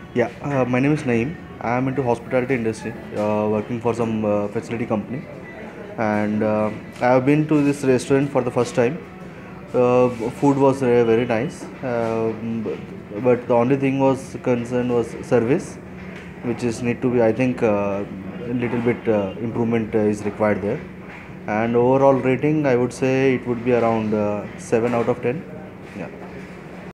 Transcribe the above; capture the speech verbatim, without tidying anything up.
Yeah, uh, my name is Naeem. I am into hospitality industry, uh, working for some uh, facility company, and uh, I have been to this restaurant for the first time. Uh, Food was uh, very nice, uh, but but the only thing was concern was service, which is need to be. I think uh, a little bit uh, improvement uh, is required there. And overall rating, I would say it would be around uh, seven out of ten.